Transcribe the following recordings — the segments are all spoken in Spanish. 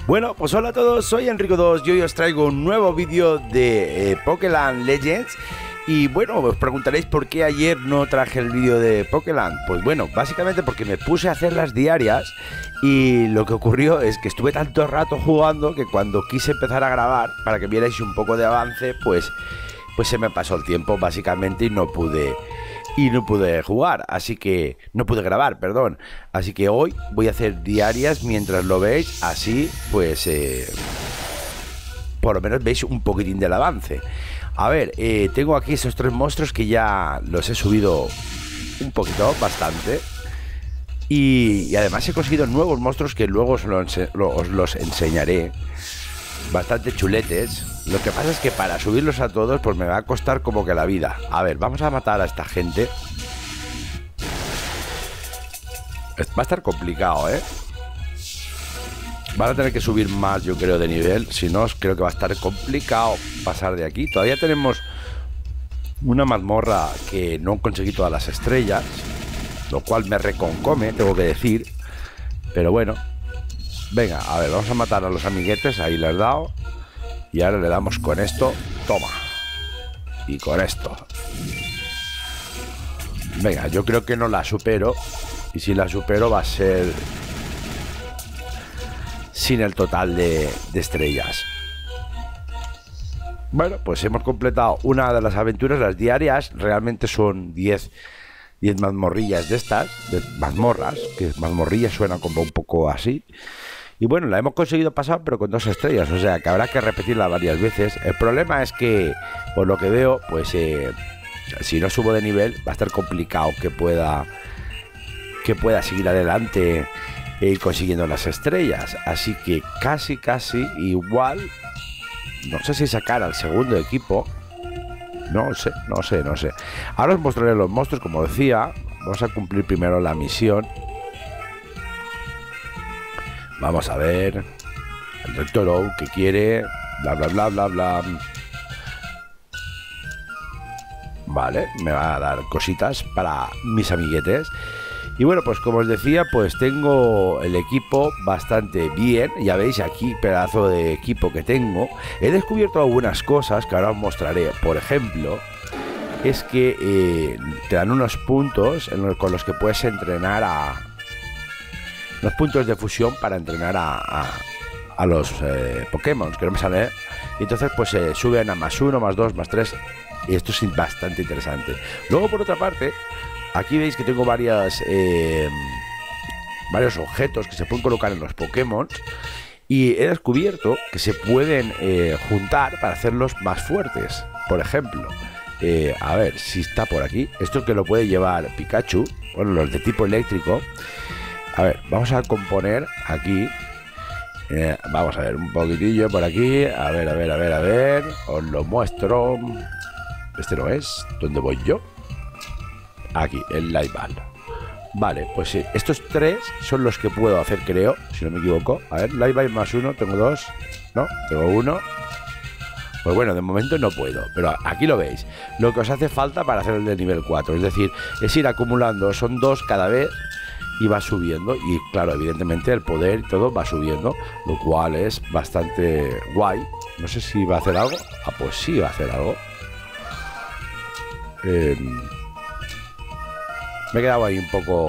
Bueno, pues hola a todos, soy Enrico2 y hoy os traigo un nuevo vídeo de Pokéland Legends. Y bueno, os preguntaréis por qué ayer no traje el vídeo de Pokéland. Pues bueno, básicamente porque me puse a hacer las diarias y lo que ocurrió es que estuve tanto rato jugando que cuando quise empezar a grabar para que vierais un poco de avance, pues se me pasó el tiempo básicamente y no pude jugar, así que no pude grabar, perdón. Así que hoy voy a hacer diarias mientras lo veis, así pues por lo menos veis un poquitín del avance. A ver, tengo aquí esos tres monstruos que ya los he subido un poquito, bastante. Y además he conseguido nuevos monstruos que luego os los enseñaré. Bastante chuletes. Lo que pasa es que para subirlos a todos pues me va a costar como que la vida. A ver, vamos a matar a esta gente. Va a estar complicado, ¿eh? Van a tener que subir más, yo creo, de nivel. Si no, creo que va a estar complicado pasar de aquí. Todavía tenemos una mazmorra que no conseguí todas las estrellas, lo cual me reconcome, tengo que decir. Pero bueno, venga, a ver, vamos a matar a los amiguetes. Ahí le he dado. Y ahora le damos con esto. Toma. Y con esto. Venga, yo creo que no la supero. Y si la supero va a ser sin el total de estrellas. Bueno, pues hemos completado una de las aventuras. Las diarias realmente son 10 mazmorrillas de estas, de mazmorras, que mazmorrillas suena como un poco así. Y bueno, la hemos conseguido pasar, pero con 2 estrellas, o sea que habrá que repetirla varias veces. El problema es que, por lo que veo, pues si no subo de nivel va a estar complicado que pueda seguir adelante e ir consiguiendo las estrellas. Así que casi igual, no sé si sacar al segundo equipo. No sé. Ahora os mostraré los monstruos, como decía. Vamos a cumplir primero la misión. Vamos a ver. El Rector O que quiere. Bla. Vale, me va a dar cositas para mis amiguetes. Y bueno, pues como os decía, pues tengo el equipo bastante bien. Ya veis aquí, pedazo de equipo que tengo. He descubierto algunas cosas que ahora os mostraré. Por ejemplo, es que te dan unos puntos con los que puedes entrenar los puntos de fusión para entrenar a los Pokémon, que no me sale. Y entonces pues se suben a +1, +2, +3. Y esto es bastante interesante. Luego, por otra parte, aquí veis que tengo varios objetos que se pueden colocar en los Pokémon. Y he descubierto que se pueden juntar para hacerlos más fuertes. Por ejemplo, a ver si está por aquí. Esto que lo puede llevar Pikachu. Bueno, los de tipo eléctrico. A ver, vamos a componer aquí. Vamos a ver un poquitillo por aquí. A ver. Os lo muestro. Este no es. ¿Dónde voy yo? Aquí, el Lightball. Vale, pues estos 3 son los que puedo hacer, creo, si no me equivoco. A ver, Lightball +1, tengo 2. No, tengo 1. Pues bueno, de momento no puedo, pero aquí lo veis. Lo que os hace falta para hacer el de nivel 4. Es decir, es ir acumulando, son 2 cada vez y va subiendo. Y claro, evidentemente el poder y todo va subiendo, lo cual es bastante guay. No sé si va a hacer algo. Ah, pues sí va a hacer algo. Me he quedado ahí un poco.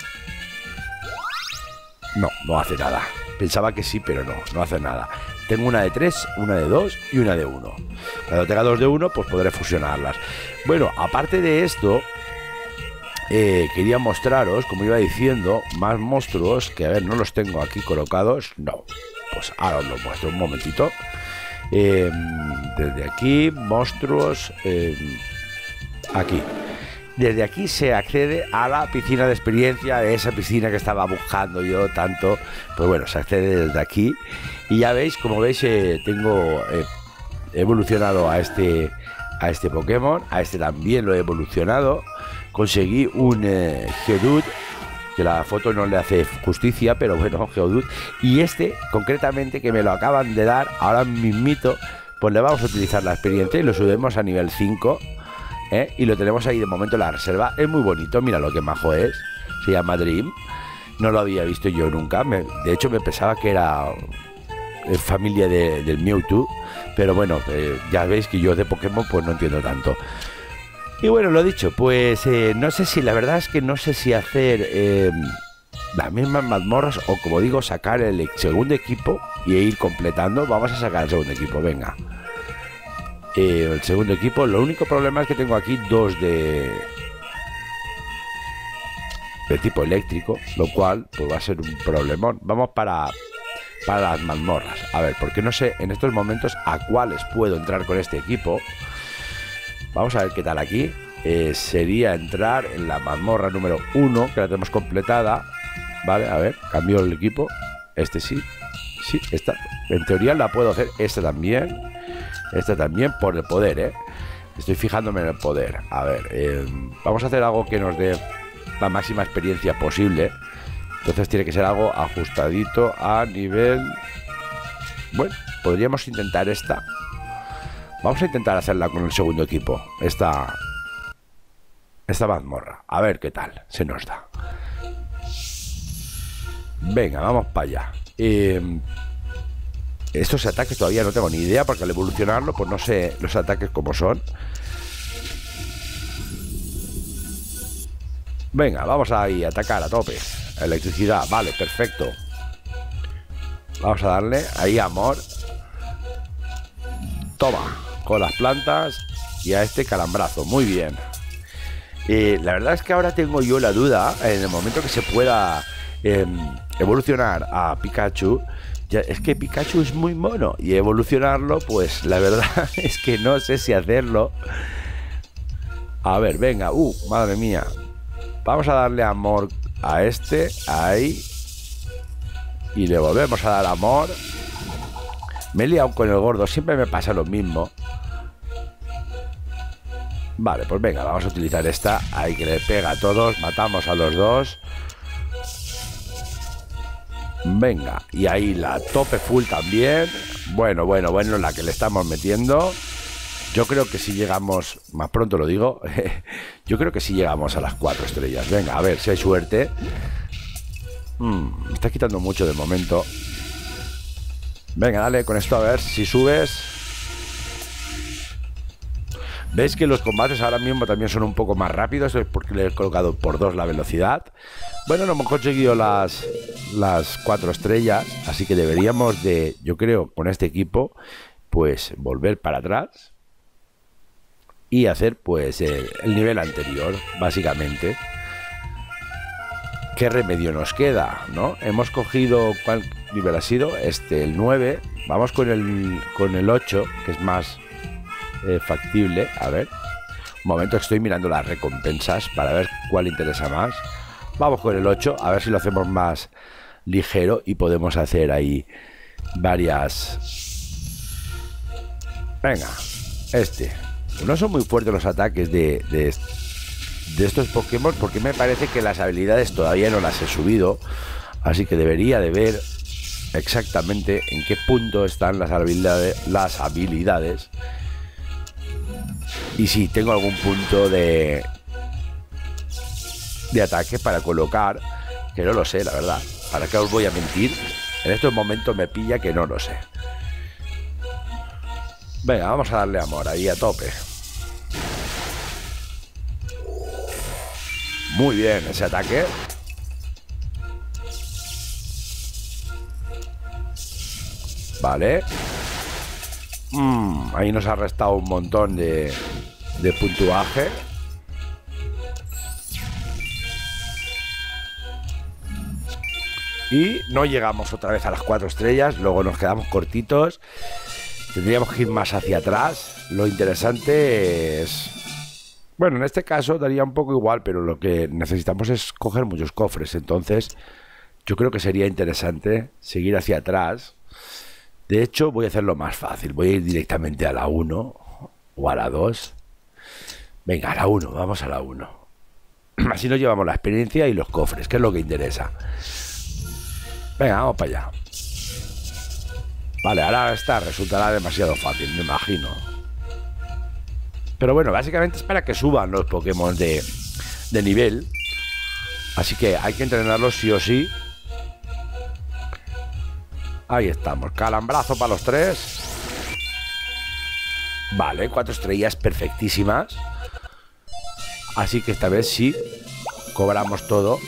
No hace nada. Pensaba que sí, pero no hace nada. Tengo una de 3, una de 2 y una de 1. Cuando tenga 2 de 1, pues podré fusionarlas. Bueno, aparte de esto, quería mostraros, como iba diciendo, más monstruos que, a ver, no los tengo aquí colocados. No, pues ahora os los muestro un momentito. Desde aquí, monstruos. Aquí. Desde aquí se accede a la piscina de experiencia, esa piscina que estaba buscando yo tanto. Pues bueno, se accede desde aquí. Y ya veis, como veis, tengo evolucionado a este Pokémon. A este también lo he evolucionado. Conseguí un Geodude, que la foto no le hace justicia, pero bueno, Geodude. Y este, concretamente, que me lo acaban de dar ahora mismito, pues le vamos a utilizar la experiencia y lo subimos a nivel 5. Y lo tenemos ahí de momento en la reserva. Es muy bonito, mira lo que majo es. Se llama Dream. No lo había visto yo nunca. De hecho, me pensaba que era familia del Mewtwo. Pero bueno, ya veis que yo de Pokémon pues no entiendo tanto. Y bueno, lo dicho, pues no sé si, la verdad es que no sé si hacer las mismas mazmorras o, como digo, sacar el segundo equipo y ir completando. Vamos a sacar el segundo equipo, venga. El segundo equipo, lo único problema es que tengo aquí dos de tipo eléctrico, lo cual pues va a ser un problemón. Vamos para las mazmorras. A ver, porque no sé en estos momentos a cuáles puedo entrar con este equipo. Vamos a ver qué tal aquí. Sería entrar en la mazmorra número 1, que la tenemos completada. Vale, a ver, cambio el equipo. Este sí, esta en teoría la puedo hacer. Esta también por el poder, estoy fijándome en el poder. A ver, vamos a hacer algo que nos dé la máxima experiencia posible. Entonces tiene que ser algo ajustadito a nivel. Bueno, podríamos intentar esta. Vamos a intentar hacerla con el segundo equipo. Esta mazmorra. A ver qué tal se nos da. Venga, vamos para allá. Estos ataques todavía no tengo ni idea, porque al evolucionarlo pues no sé los ataques como son. Venga, vamos ahí a atacar a tope. Electricidad, vale, perfecto. Vamos a darle ahí amor. Toma, con las plantas. Y a este calambrazo, muy bien. La verdad es que ahora tengo yo la duda, en el momento que se pueda evolucionar a Pikachu. Ya, es que Pikachu es muy mono y evolucionarlo, pues la verdad es que no sé si hacerlo. A ver, venga, madre mía. Vamos a darle amor a este, ahí. Y le volvemos a dar amor. Me he liado con el gordo, siempre me pasa lo mismo. Vale, pues venga, vamos a utilizar esta. Ahí, que le pega a todos, matamos a los dos. Venga, y ahí la tope full también. Bueno, la que le estamos metiendo. Yo creo que si llegamos, más pronto lo digo, yo creo que si llegamos a las 4 estrellas. Venga, a ver si hay suerte. Me está quitando mucho de momento. Venga, dale con esto a ver si subes. Veis que los combates ahora mismo también son un poco más rápidos, es porque le he colocado por 2 la velocidad. Bueno, no hemos conseguido las 4 estrellas, así que deberíamos de, yo creo, con este equipo, pues volver para atrás y hacer pues el nivel anterior, básicamente. ¿Qué remedio nos queda, no? Hemos cogido, ¿cuál nivel ha sido? El 9. Vamos con el 8, que es más factible. A ver, un momento, estoy mirando las recompensas para ver cuál interesa más. Vamos con el 8, a ver si lo hacemos más ligero y podemos hacer ahí varias. Venga, no son muy fuertes los ataques de estos Pokémon, porque me parece que las habilidades todavía no las he subido, así que debería de ver exactamente en qué punto están las habilidades y si tengo algún punto de ataque para colocar, que no lo sé, la verdad. ¿Para qué os voy a mentir? En estos momentos me pilla que no lo sé. Venga, vamos a darle amor ahí a tope. Muy bien ese ataque. Vale. Ahí nos ha restado un montón de puntuaje. Y no llegamos otra vez a las 4 estrellas. Luego nos quedamos cortitos. Tendríamos que ir más hacia atrás. Lo interesante es... Bueno, en este caso daría un poco igual, pero lo que necesitamos es coger muchos cofres. Entonces, yo creo que sería interesante seguir hacia atrás. De hecho, voy a hacerlo más fácil. Voy a ir directamente a la 1 o a la 2. Venga, a la 1. Vamos a la 1. Así nos llevamos la experiencia y los cofres, que es lo que interesa. Venga, vamos para allá. Vale, ahora esta resultará demasiado fácil, me imagino. Pero bueno, básicamente es para que suban los Pokémon de nivel. Así que hay que entrenarlos sí o sí. Ahí estamos, calambrazo para los 3. Vale, 4 estrellas perfectísimas. Así que esta vez sí cobramos todo.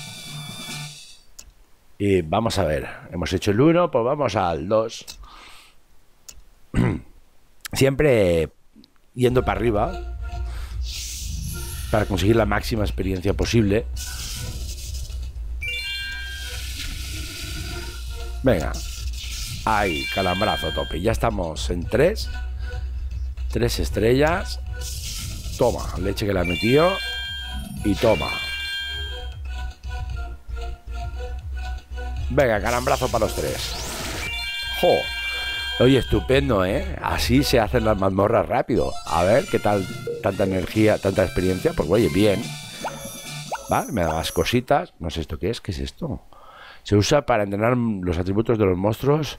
Y vamos a ver, hemos hecho el 1, pues vamos al 2. Siempre yendo para arriba para conseguir la máxima experiencia posible. Venga. Ahí, calambrazo a tope. Ya estamos en 3. 3 estrellas. Toma, leche que le ha metido. Y toma. Venga, calambrazo para los 3. ¡Jo! Oye, estupendo, ¿eh? Así se hacen las mazmorras rápido. A ver, ¿qué tal? Tanta energía, tanta experiencia. Pues oye, bien. Vale, me da más cositas. No sé esto qué es. ¿Qué es esto? Se usa para entrenar los atributos de los monstruos.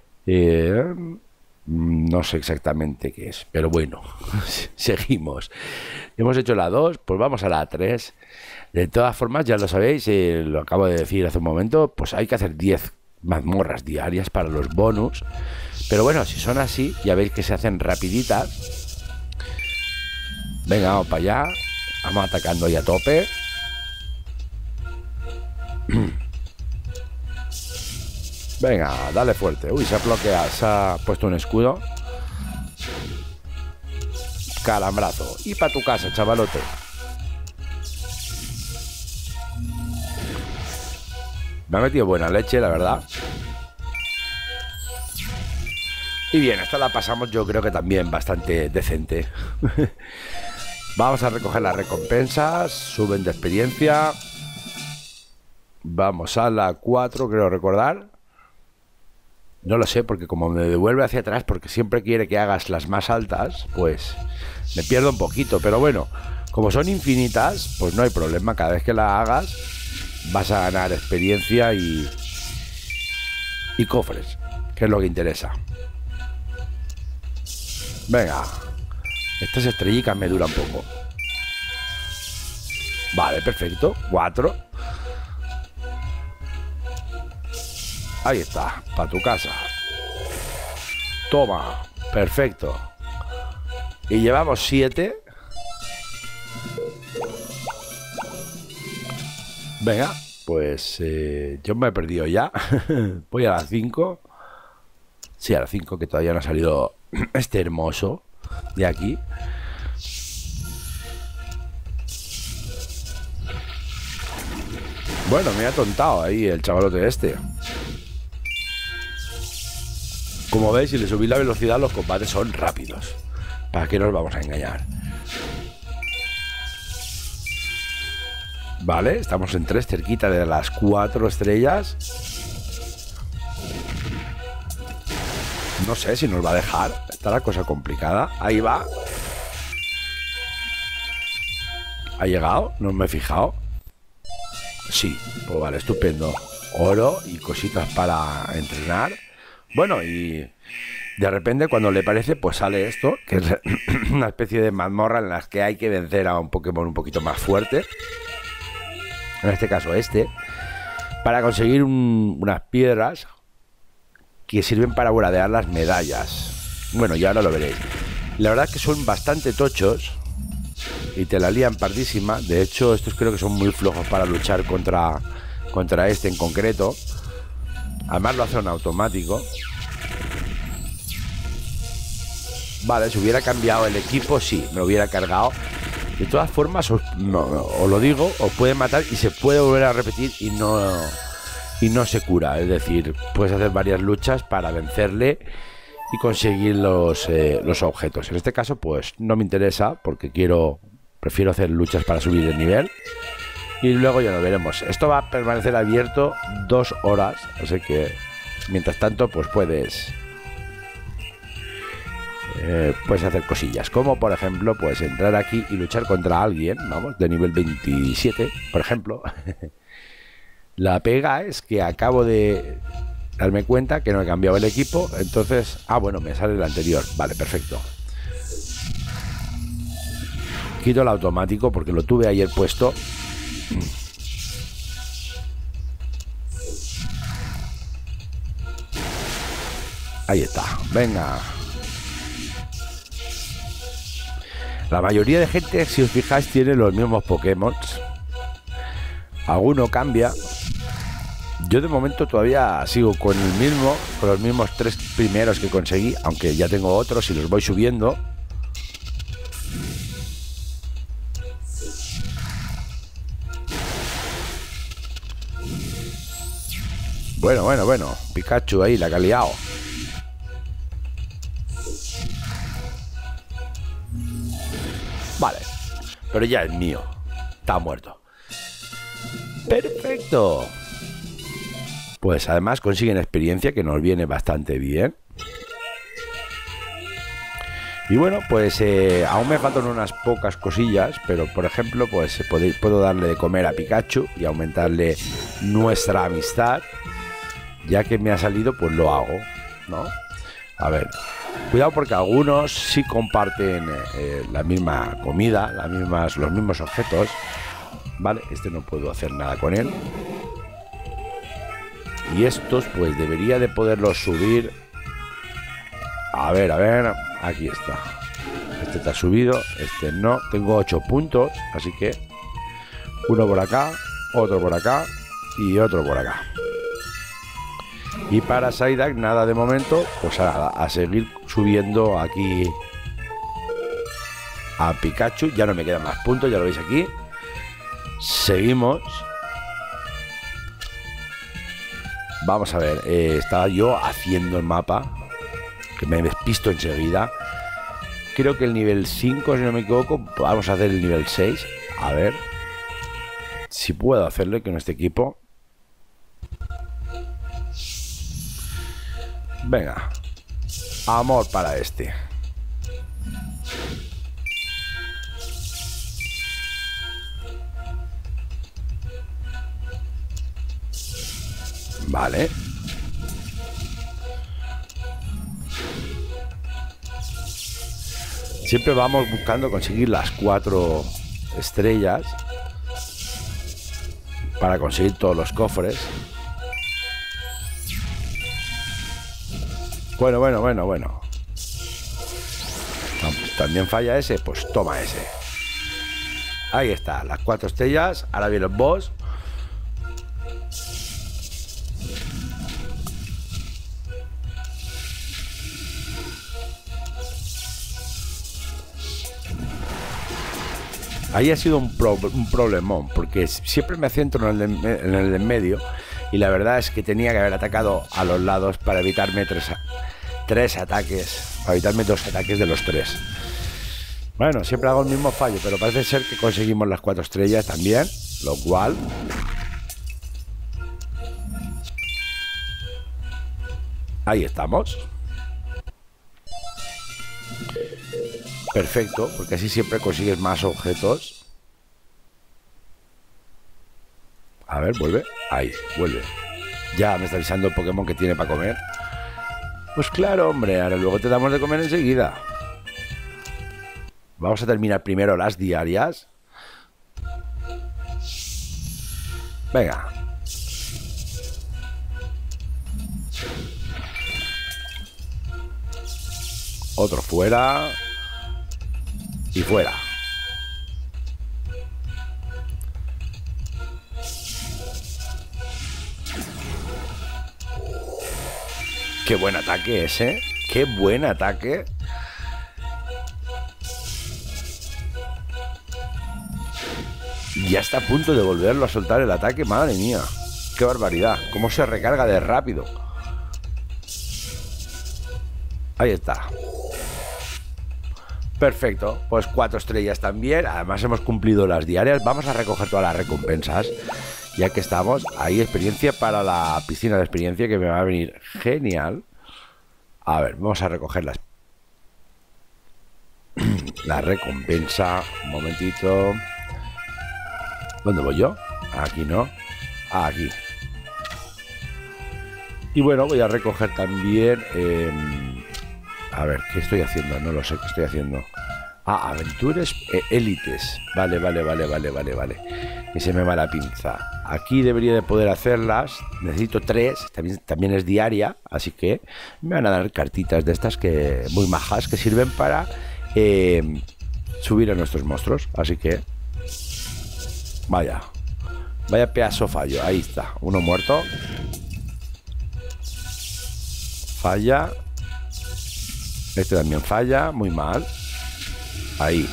No sé exactamente qué es, pero bueno, seguimos. Hemos hecho la 2, pues vamos a la 3. De todas formas, ya lo sabéis, lo acabo de decir hace un momento, pues hay que hacer 10 mazmorras diarias para los bonus. Pero bueno, si son así, ya veis que se hacen rapiditas. Venga, vamos para allá. Vamos atacando ahí a tope. Venga, dale fuerte. Uy, se ha bloqueado, se ha puesto un escudo. Calambrazo. Y para tu casa, chavalote. Me ha metido buena leche, la verdad. Y bien, esta la pasamos yo creo que también bastante decente. Vamos a recoger las recompensas. Suben de experiencia. Vamos a la 4, creo recordar. No lo sé, porque como me devuelve hacia atrás, porque siempre quiere que hagas las más altas, pues me pierdo un poquito. Pero bueno, como son infinitas, pues no hay problema. Cada vez que la hagas vas a ganar experiencia y cofres, que es lo que interesa. Venga, estas estrellitas me duran poco. Vale, perfecto, 4. Ahí está, para tu casa. Toma, perfecto. Y llevamos 7. Venga, pues yo me he perdido ya. Voy a la 5. Sí, a la 5, que todavía no ha salido este hermoso de aquí. Bueno, me ha tontado ahí el chavalote este. Como veis, si le subís la velocidad, los combates son rápidos. ¿Para qué nos vamos a engañar? Vale, estamos en 3, cerquita de las 4 estrellas. No sé si nos va a dejar. Está la cosa complicada. Ahí va. ¿Ha llegado? No me he fijado. Sí, pues vale, estupendo. Oro y cositas para entrenar. Bueno, y de repente cuando le parece, pues sale esto, que es una especie de mazmorra en las que hay que vencer a un Pokémon un poquito más fuerte. En este caso para conseguir unas piedras que sirven para buradear las medallas. Bueno, ya ahora lo veréis. La verdad es que son bastante tochos y te la lían pardísima. De hecho, estos creo que son muy flojos para luchar contra este en concreto. Además lo hace en automático. Vale, si hubiera cambiado el equipo, sí, me lo hubiera cargado. De todas formas, os lo digo, os puede matar y se puede volver a repetir y no se cura. Es decir, puedes hacer varias luchas para vencerle y conseguir los objetos. En este caso, pues no me interesa porque prefiero hacer luchas para subir el nivel. Y luego ya lo veremos. Esto va a permanecer abierto 2 horas. Así que, mientras tanto, pues puedes hacer cosillas. Como, por ejemplo, pues entrar aquí y luchar contra alguien, vamos, de nivel 27, por ejemplo. La pega es que acabo de darme cuenta que no he cambiado el equipo. Entonces, bueno, me sale el anterior. Vale, perfecto. Quito el automático porque lo tuve ayer puesto. Ahí está, venga. La mayoría de gente, si os fijáis, tiene los mismos Pokémon. Alguno cambia. Yo de momento todavía sigo con el mismo, con los mismos 3 primeros que conseguí, aunque ya tengo otros y los voy subiendo. Bueno, Pikachu ahí, la que ha liado. Vale, pero ya es mío. Está muerto. Perfecto. Pues además consiguen experiencia, que nos viene bastante bien. Y bueno, pues aún me faltan unas pocas cosillas, pero por ejemplo, pues puedo darle de comer a Pikachu y aumentarle nuestra amistad. Ya que me ha salido, pues lo hago, ¿no? A ver, cuidado porque algunos sí comparten la misma comida, los mismos objetos. Vale, este no puedo hacer nada con él. Y estos, pues debería de poderlos subir. A ver, aquí está. Este está subido, este no. Tengo 8 puntos, así que uno por acá, otro por acá y otro por acá. Y para Psyduck nada de momento, pues a seguir subiendo aquí a Pikachu. Ya no me quedan más puntos, ya lo veis aquí. Seguimos. Vamos a ver, estaba yo haciendo el mapa, que me despisto enseguida. Creo que el nivel 5, si no me equivoco, vamos a hacer el nivel 6. A ver si puedo hacerlo con este equipo. Venga, amor para este. Vale. Siempre vamos buscando conseguir las 4 estrellas para conseguir todos los cofres. Bueno. También falla ese, pues toma ese. Ahí está, las 4 estrellas. Ahora viene el boss. Ahí ha sido un problemón, porque siempre me centro en el de en medio, y la verdad es que tenía que haber atacado a los lados para evitarme tres ataques, para evitarme 2 ataques de los 3. Bueno, siempre hago el mismo fallo, pero parece ser que conseguimos las 4 estrellas también, lo cual... Ahí estamos. Perfecto, porque así siempre consigues más objetos. A ver, vuelve. Ahí, vuelve. Ya me está avisando el Pokémon que tiene para comer. Pues claro, hombre, ahora luego te damos de comer enseguida. Vamos a terminar primero las diarias. Venga. Otro fuera. Y fuera. Qué buen ataque ese. Qué buen ataque. Ya está a punto de volverlo a soltar el ataque. Madre mía. Qué barbaridad. Cómo se recarga de rápido. Ahí está. Perfecto, pues 4 estrellas también. Además hemos cumplido las diarias. Vamos a recoger todas las recompensas, ya que estamos. Ahí experiencia para la piscina de experiencia, que me va a venir genial. A ver, vamos a recoger la recompensa. Un momentito. ¿Dónde voy yo? Aquí no. Aquí. Y bueno, voy a recoger también... a ver, ¿qué estoy haciendo? No lo sé, ¿qué estoy haciendo? Aventuras élites. Vale. Que se me va la pinza. aquí debería de poder hacerlas. Necesito 3, también es diaria, así que me van a dar cartitas de estas que muy majas, que sirven para subir a nuestros monstruos. Así que vaya pedazo fallo. Ahí está, uno muerto. Falla. Este también falla, muy mal. Ahí.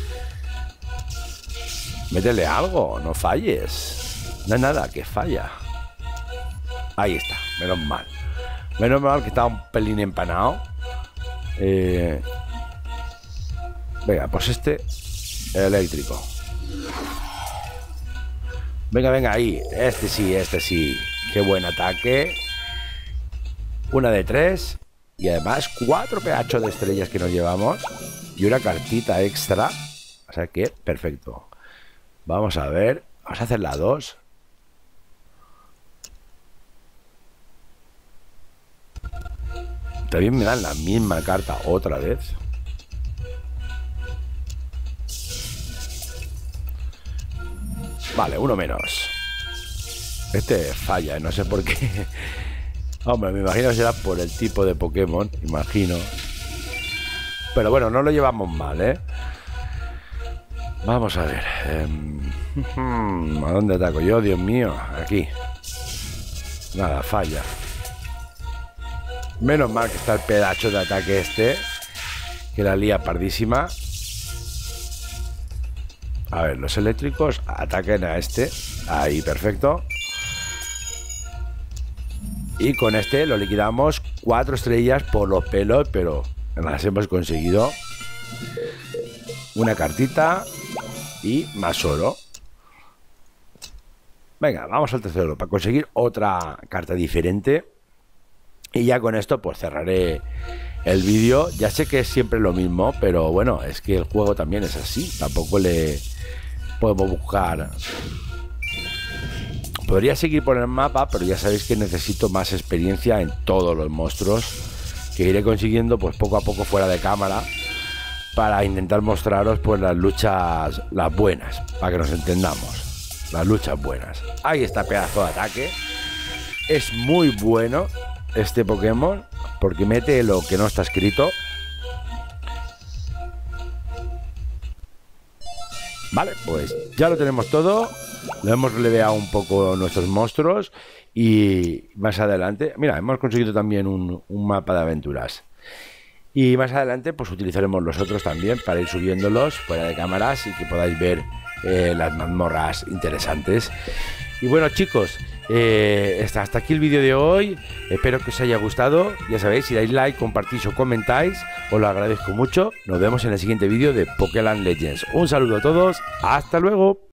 Métele algo, no falles. No hay nada que falla. Ahí está, menos mal. Menos mal que estaba un pelín empanado. Venga, pues este eléctrico. Venga, ahí. Este sí. Qué buen ataque. Una de 3. Y además 4 pedazos de estrellas que nos llevamos. Y una cartita extra. O sea que, perfecto. Vamos a ver. Vamos a hacer la 2. También me dan la misma carta otra vez. Vale, uno menos. Este falla, no sé por qué. Hombre, me imagino que será por el tipo de Pokémon. Imagino. Pero bueno, no lo llevamos mal, ¿eh? Vamos a ver. ¿A dónde ataco yo? Dios mío. Aquí. Nada, falla. Menos mal que está el pedazo de ataque este, que la lía pardísima. A ver, los eléctricos ataquen a este. Ahí, perfecto. Y con este lo liquidamos. 4 estrellas por los pelos, pero las hemos conseguido. Una cartita y más oro. Venga, vamos al tercero para conseguir otra carta diferente. Y ya con esto pues cerraré el vídeo. Ya sé que es siempre lo mismo, pero bueno, es que el juego también es así. Tampoco le podemos buscar. Podría seguir por el mapa, pero ya sabéis que necesito más experiencia en todos los monstruos, que iré consiguiendo pues poco a poco fuera de cámara, para intentar mostraros pues las luchas, las buenas, para que nos entendamos. Las luchas buenas. Ahí está, pedazo de ataque. Es muy bueno este Pokémon, porque mete lo que no está escrito. Vale, pues ya lo tenemos todo. Lo hemos releveado un poco nuestros monstruos. Y más adelante, mira, hemos conseguido también un mapa de aventuras. Y más adelante pues utilizaremos los otros también para ir subiéndolos fuera de cámaras y que podáis ver las mazmorras interesantes. Y bueno, chicos, hasta aquí el vídeo de hoy. Espero que os haya gustado. Ya sabéis, si dais like, compartís o comentáis, os lo agradezco mucho. Nos vemos en el siguiente vídeo de Pokéland Legends. Un saludo a todos, hasta luego.